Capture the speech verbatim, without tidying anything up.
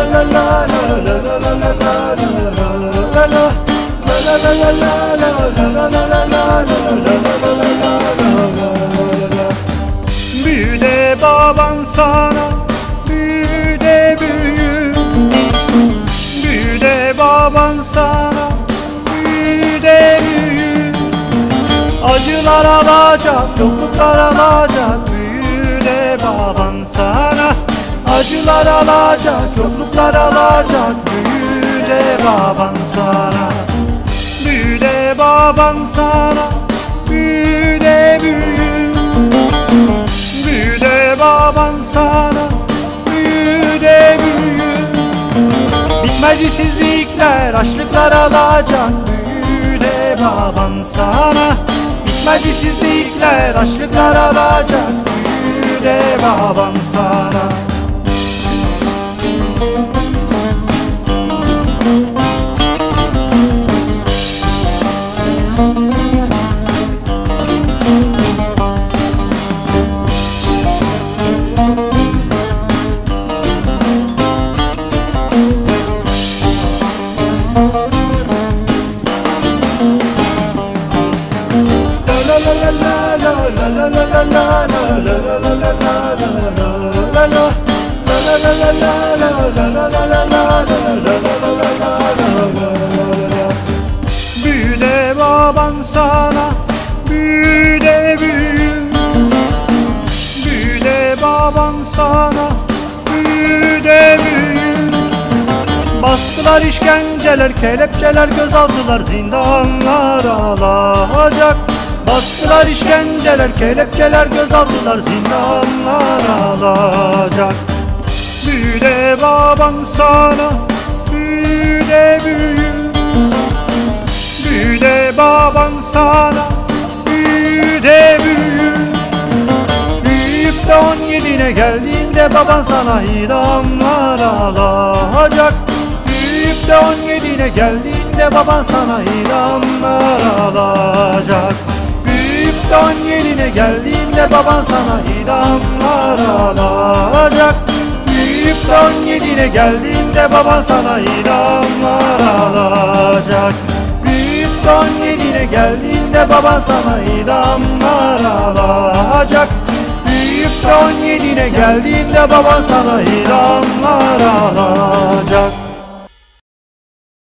Büyü de baban sana, büyü de büyü. Büyü de baban sana, büyü de büyü. Acılar alacak, yokluklar alacak, büyü de baban sana. Acılar alacak, yokluklar alacak, büyü de baban sana. Büyü de baban sana, büyü de büyü. Büyü de baban sana, büyü de büyü. Bitmez işsizlikler, açlıklar alacak, büyü de baban sana. Bitmez işsizlikler, açlıklar alacak, büyü de baban sana. Büyü de baban sana, büyü de büyü. Büyü de baban sana, büyü de büyü. Baskılar, işkenceler, kelepçeler, gözaltılar, zindanlar alacak. Baskılar, işkenceler, kelepçeler, gözaltılar, zindanlar alacak. Büyü de baban sana, büyü de büyü. Büyü de baban sana, büyü de büyü. Büyüyüp de on yedine geldiğinde baban sana idamlar alacak. Büyüyüp de on yedine geldiğinde baban sana idamlar alacak. Büyüyüp de on yedine geldiğinde baban sana idamlar alacak. Büyüyüp de on yedine geldiğinde baban sana idamlar alacak. Büyüyüp de on yedine geldiğinde baban sana idamlar alacak. Büyüyüp de on yedine geldiğinde baban sana idamlar alacak.